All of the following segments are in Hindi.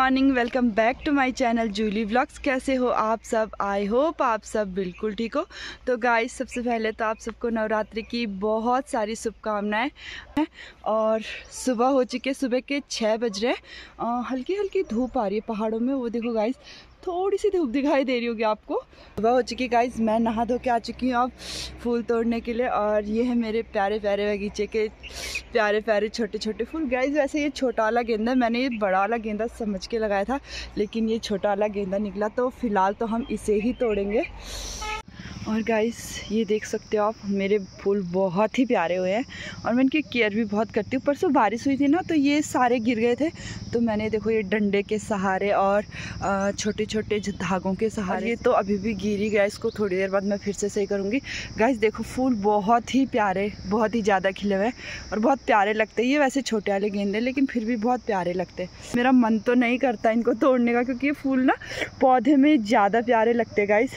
Morning, welcome back to my channel Julie vlogs. कैसे हो आप सब? आई होप आप सब बिल्कुल ठीक हो। तो गाइस, सबसे पहले तो आप सबको नवरात्रि की बहुत सारी शुभकामनाएं हैं। और सुबह हो चुकी है, सुबह के 6 बज रहे हैं। हल्की हल्की धूप आ रही है पहाड़ों में, वो देखो गाइस, थोड़ी सी धूप दिखाई दे रही होगी आपको। सुबह हो चुकी गाइस, मैं नहा धो के आ चुकी हूँ अब फूल तोड़ने के लिए। और ये है मेरे प्यारे प्यारे बगीचे के प्यारे प्यारे छोटे छोटे फूल। गाइस वैसे ये छोटा वाला गेंदा, मैंने ये बड़ा वाला गेंदा समझ के लगाया था, लेकिन ये छोटा वाला गेंदा निकला, तो फिलहाल तो हम इसे ही तोड़ेंगे। और गाइस ये देख सकते हो आप, मेरे फूल बहुत ही प्यारे हुए हैं और मैं इनकी केयर भी बहुत करती हूँ। परसों बारिश हुई थी ना, तो ये सारे गिर गए थे, तो मैंने देखो ये डंडे के सहारे और छोटे छोटे धागों के सहारे, ये तो अभी भी गिर ही गया। इसको थोड़ी देर बाद मैं फिर से सही करूँगी। गाइस देखो, फूल बहुत ही प्यारे, बहुत ही ज़्यादा खिले हुए हैं और बहुत प्यारे लगते हैं। ये वैसे छोटे वाले गेंदे, लेकिन फिर भी बहुत प्यारे लगते हैं। मेरा मन तो नहीं करता इनको तोड़ने का, क्योंकि ये फूल ना पौधे में ज़्यादा प्यारे लगते हैं। गाइस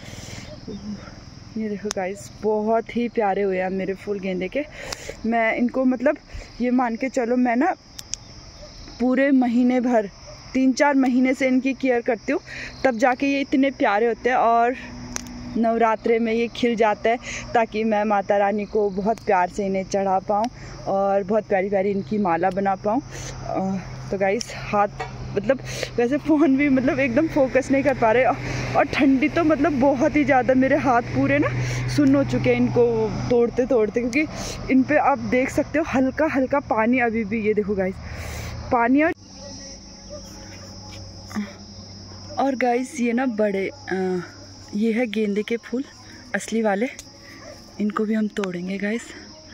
ये देखो गाइस, बहुत ही प्यारे हुए हैं मेरे फूल गेंदे के। मैं इनको मतलब ये मान के चलो, मैं ना पूरे महीने भर 3-4 महीने से इनकी केयर करती हूँ, तब जाके ये इतने प्यारे होते हैं। और नवरात्रे में ये खिल जाता है, ताकि मैं माता रानी को बहुत प्यार से इन्हें चढ़ा पाऊँ और बहुत प्यारी प्यारी इनकी माला बना पाऊँ। तो गाइस हाथ मतलब वैसे फ़ोन भी मतलब एकदम फोकस नहीं कर पा रहे, और ठंडी तो मतलब बहुत ही ज़्यादा, मेरे हाथ पूरे ना सुन्न हो चुके हैं इनको तोड़ते तोड़ते, क्योंकि इन पे आप देख सकते हो हल्का हल्का पानी अभी भी। ये देखो गाइस, पानी। और गाइस ये ना बड़े ये है गेंदे के फूल असली वाले, इनको भी हम तोड़ेंगे गाइस।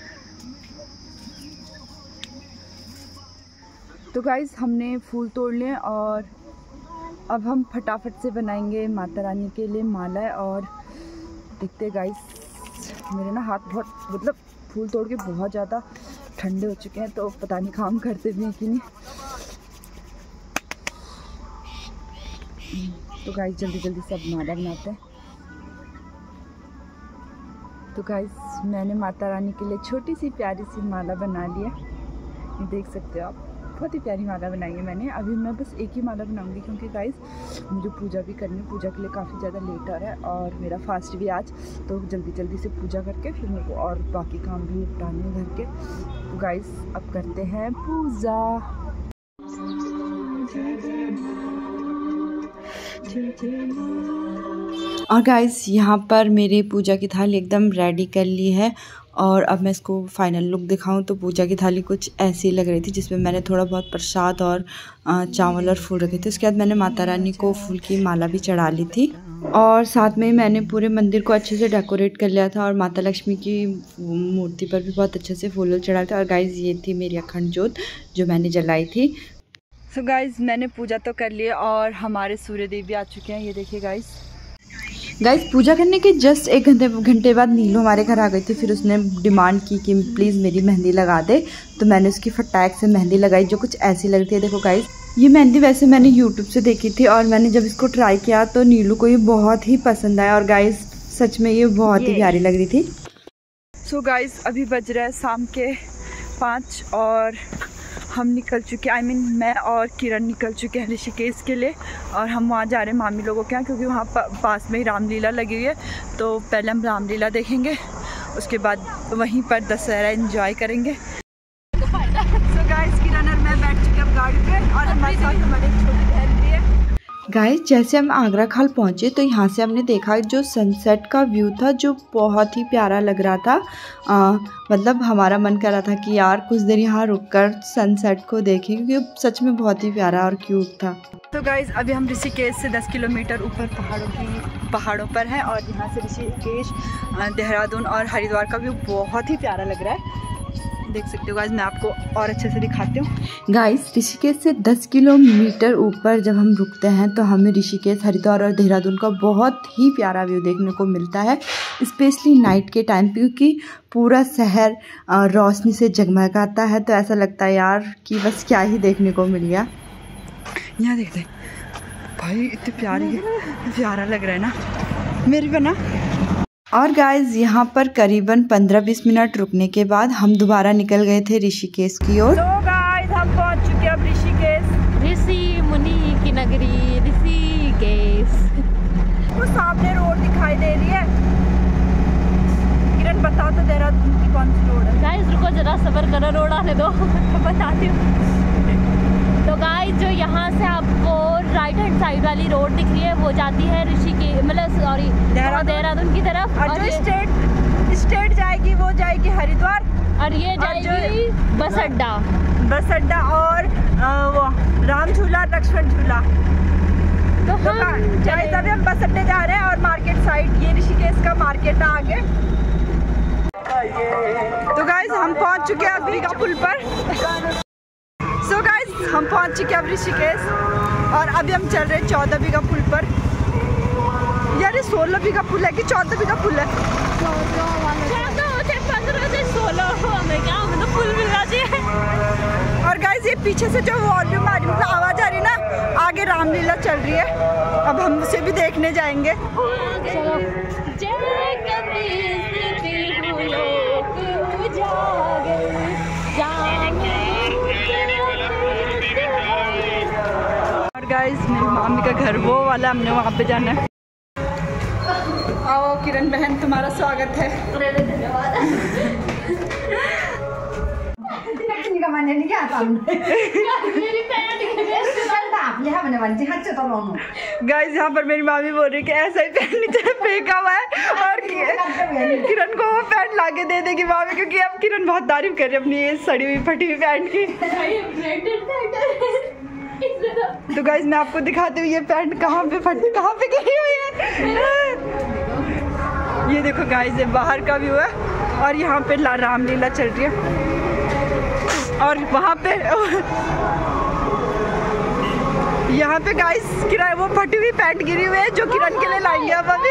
तो गाइस हमने फूल तोड़ लिए और अब हम फटाफट से बनाएंगे माता रानी के लिए माला। और देखते गाइस, मेरे ना हाथ बहुत मतलब फूल तोड़ के बहुत ज़्यादा ठंडे हो चुके हैं, तो पता नहीं काम करते भी हैं कि नहीं। तो गाइस जल्दी जल्दी से अब माला बनाते हैं। तो गाइस मैंने माता रानी के लिए छोटी सी प्यारी सी माला बना ली है, ये देख सकते हो आप। बहुत ही प्यारी माला बनाई है मैंने। अभी मैं बस एक ही माला बनाऊंगी, क्योंकि गाइस मुझे पूजा भी करनी है। पूजा के लिए काफ़ी ज़्यादा लेट आ रहा है और मेरा फास्ट भी आज, तो जल्दी जल्दी से पूजा करके फिर मेरे को और बाकी काम भी निपटाने हैं घर के। तो गाइस अब करते हैं पूजा। और गाइस यहाँ पर मेरी पूजा की थाली एकदम रेडी कर ली है, और अब मैं इसको फाइनल लुक दिखाऊं तो पूजा की थाली कुछ ऐसी लग रही थी, जिसमें मैंने थोड़ा बहुत प्रसाद और चावल और फूल रखे थे। उसके बाद मैंने माता रानी को फूल की माला भी चढ़ा ली थी, और साथ में ही मैंने पूरे मंदिर को अच्छे से डेकोरेट कर लिया था, और माता लक्ष्मी की मूर्ति पर भी बहुत अच्छे से फूल चढ़ाए थे। और गाइस ये थी मेरी अखंड ज्योत जो मैंने जलाई थी। सो गाइस मैंने पूजा तो कर ली है और हमारे सूर्य देव भी आ चुके हैं, ये देखिए गाइस। पूजा करने के जस्ट 1 घंटे बाद नीलू हमारे घर आ गई थी। फिर उसने डिमांड की कि प्लीज़ मेरी मेहंदी लगा दे, तो मैंने उसकी फटाक से मेहंदी लगाई, जो कुछ ऐसी लगती है। देखो गाइस, ये मेहंदी वैसे मैंने यूट्यूब से देखी थी, और मैंने जब इसको ट्राई किया तो नीलू को ये बहुत ही पसंद आया, और गाइस सच में ये बहुत ही प्यारी लग रही थी। सो गाइस अभी बज रहा है शाम के 5 और हम निकल चुके, मैं और किरण निकल चुके हैं ऋषिकेश के लिए। और हम वहाँ जा रहे हैं मामी लोगों के यहाँ, क्योंकि वहाँ पास में ही रामलीला लगी हुई है। तो पहले हम रामलीला देखेंगे, उसके बाद वहीं पर दशहरा एंजॉय करेंगे। सो गाइस किरण और मैं बैठ चुके हैं गाड़ी पे, और हमारे साथ हमारी एक छोटी बहन भी है। गाइस जैसे हम आगरा खाल पहुँचे, तो यहाँ से हमने देखा जो सनसेट का व्यू था, जो बहुत ही प्यारा लग रहा था। मतलब हमारा मन कर रहा था कि यार कुछ देर यहाँ रुककर सनसेट को देखें, क्योंकि सच में बहुत ही प्यारा और क्यूट था। तो गाइस अभी हम ऋषिकेश से 10 किलोमीटर ऊपर पहाड़ों पर हैं, और यहाँ से ऋषिकेश, देहरादून और हरिद्वार का व्यू बहुत ही प्यारा लग रहा है, देख सकते हो गाइस। मैं आपको और अच्छे से दिखाती हूँ। गाइस ऋषिकेश से 10 किलोमीटर ऊपर जब हम रुकते हैं, तो हमें ऋषिकेश, हरिद्वार और देहरादून का बहुत ही प्यारा व्यू देखने को मिलता है, स्पेशली नाइट के टाइम, क्योंकि पूरा शहर रोशनी से जगमगाता है। तो ऐसा लगता है यार कि बस क्या ही देखने को मिल गया। यहाँ देखते भाई, इतनी प्यारा लग रहा है ना मेरी बना। और गाइज यहाँ पर करीबन 15-20 मिनट रुकने के बाद हम दोबारा निकल गए थे ऋषिकेश की ओर। तो गाइज हम पहुँच चुके हैं अब ऋषिकेश। ऋषि मुनि की नगरी ऋषिकेश। वो सामने रोड दिखाई दे रही है। किरण बता तो देहरादून की कौन सी रोड है? गाइस रुको जरा सबर करो, रोड आने दो तो बताती हूँ। तो गाइस जो यहाँ से आपको राइट हैंड साइड वाली रोड दिख रही है वो जाती है ऋषिकेश, मतलब सॉरी देहरादून की तरफ। और जो स्टेट जाएगी वो जाएगी हरिद्वार, और ये जाएगी बस अड्डा और वो राम झूला, लक्ष्मण झूला। तो गाइस अभी हम बस अड्डे जा रहे हैं और मार्केट साइड, ये ऋषिकेश का मार्केट है आगे। तो गाइस हम पहुंच चुके हैं अभी का पुल पर। सो गाइस हम पहुंच चुके हैं अब ऋषिकेश और अभी हम चल रहे हैं 14 बीघा पुल पर। यार ये 16 बीघा पुल है कि 14 बीघा पुल है? 16 पुल मिल रहा है। और गाइस ये पीछे से जो वॉल्यूम आ रही, मतलब आवाज आ रही ना, आगे रामलीला चल रही है। अब हम उसे भी देखने जाएंगे। और गाइस मेरी मामी का घर वो वाला, हमने वहाँ पे जाना है। आओ किरण बहन, तुम्हारा स्वागत है। गाइस यहाँ पर मेरी मामी बोल रही कि ऐसा ही पैंट नीचे फेंका हुआ है और किरण को वो पैंट लाके दे देगी मामी, क्योंकि अब किरण बहुत तारीफ कर रही है अपनी ये सड़ी हुई फटी हुई पैंट की। तो गाइस मैं आपको दिखाती हूँ ये पैंट कहाँ पे गिरी हुई है। ये देखो गाइस ये बाहर का व्यू है और यहाँ पे रामलीला चल रही है और वहाँ पे यहाँ पे गाइस किरण वो फटी हुई पैंट गिरी हुई है जो किरण के लिए लाएंगे अब अभी।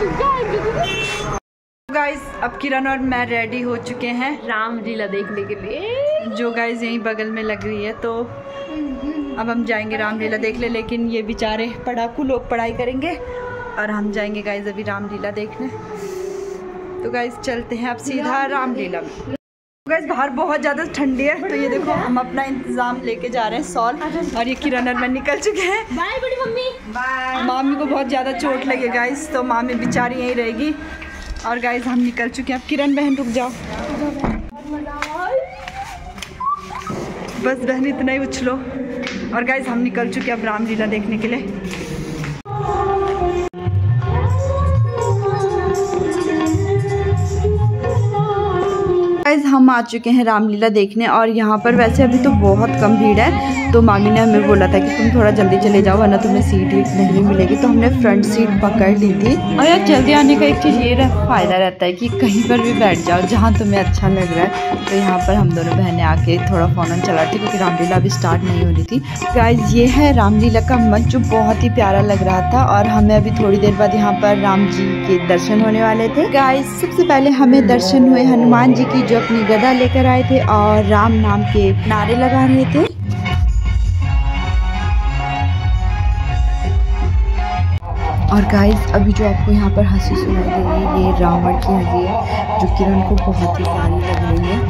गाइस अब किरण और मैं रेडी हो चुके हैं रामलीला देखने के लिए, जो गाइस यहीं बगल में लग रही है। तो अब हम जाएंगे रामलीला देखने, लेकिन ये बेचारे पढ़ाकू लोग पढ़ाई करेंगे और हम जाएंगे गाइस अभी रामलीला देखने। तो गाइस चलते हैं अब सीधा रामलीला में। गाइस बाहर बहुत ज़्यादा ठंडी है, तो ये देखो हम अपना इंतजाम लेके जा रहे हैं सॉल, और ये किरण और मैं निकल चुके हैं। बाय बड़ी मम्मी। बाय। मामी को बहुत ज़्यादा चोट लगी गाइस, तो मामी बेचारी यहीं रहेगी। और गाइस हम निकल चुके हैं। अब किरण बहन रुक जाओ, बस बहन इतना ही उछलो। और गाइस हम निकल चुके हैं अब रामलीला देखने के लिए। गाइस हम आ चुके हैं रामलीला देखने, और यहाँ पर वैसे अभी तो बहुत कम भीड़ है। तो मामी ने हमें बोला था कि तुम थोड़ा जल्दी चले जाओ वरना तुम्हें सीट नहीं मिलेगी, तो हमने फ्रंट सीट पकड़ ली थी। और यार जल्दी आने का एक चीज़ ये फ़ायदा रहता है कि कहीं पर भी बैठ जाओ जहाँ तुम्हें अच्छा लग रहा है। तो यहाँ पर हम दोनों बहनें आके थोड़ा फ़ोन चला रही थी, क्योंकि रामलीला अभी स्टार्ट नहीं हो रही थी। गाइस ये है रामलीला का मंच, जो बहुत ही प्यारा लग रहा था, और हमें अभी थोड़ी देर बाद यहाँ पर राम जी के दर्शन होने वाले थे। गाइस सबसे पहले हमें दर्शन हुए हनुमान जी की, जो अपनी गदा लेकर आए थे और राम नाम के नारे लगा रहे थे। और गाइस अभी जो आपको यहाँ पर हंसी सुनाई दे रही है, ये रावण की हंसी है, जो किरण को बहुत ही प्यारी लग रही है।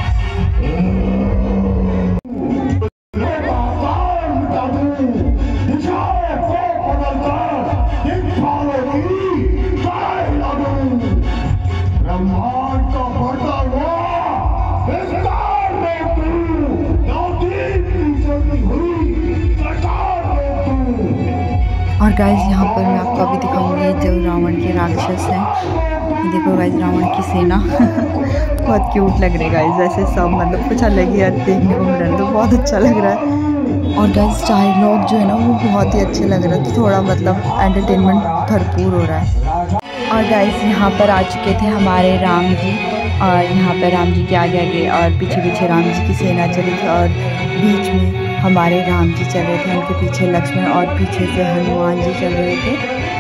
और गाइस यहाँ पर मैं आपको अभी दिखाऊंगी जो रावण के राक्षस हैं। देखो गाइस रावण की सेना बहुत क्यूट लग रही है गाइस, ऐसे सब मतलब कुछ अलग ही देखने को मिल रहा है, तो बहुत अच्छा लग रहा है। और गाइस डायलॉग जो है ना वो बहुत ही अच्छे लग रहे हैं, तो थोड़ा मतलब एंटरटेनमेंट भरपूर हो रहा है। और गाइस यहाँ पर आ चुके थे हमारे राम जी, और यहाँ पर राम जी के आगे आगे और पीछे पीछे राम जी की सेना चली थी, और बीच में हमारे राम जी चल रहे थे, उनके पीछे लक्ष्मण और पीछे से हनुमान जी चल रहे थे।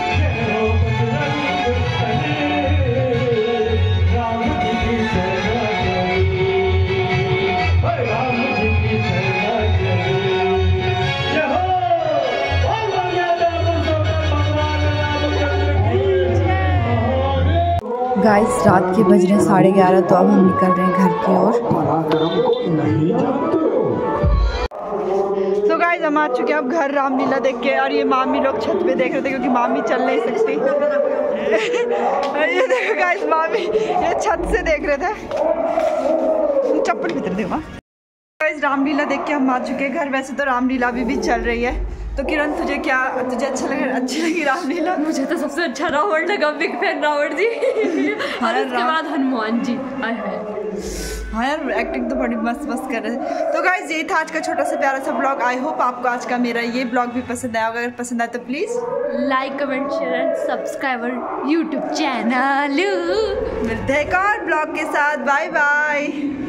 गाइस रात के बज रहे 11:30, तो अब हम निकल रहे हैं घर की ओर। गाइस हम आ चुके हैं अब घर रामलीला देख के, और ये मामी लोग छत पे देख रहे थे क्योंकि मामी चल नहीं सकती। ये देखो गाइस मामी ये छत से देख रहे थे। चप्पल भीतर देखो। गाइस रामलीला देख के हम आ चुके हैं घर। वैसे तो रामलीला अभी चल रही है। तो किरण तुझे अच्छा लगा? अच्छी लगी रामलीला? मुझे तो सबसे अच्छा रावण लगा, बिग फैन रावण जी। और उसके बाद हनुमान जी। हाँ यार एक्टिंग तो बड़ी मस्त कर रहे थे। तो गाइज ये था आज का छोटा सा प्यारा सा ब्लॉग। आई होप आपको आज का मेरा ये ब्लॉग भी पसंद आया होगा। अगर पसंद आया तो please like comment share and subscribe YouTube channel. मिलते हैं एक और ब्लॉग के साथ। Bye bye.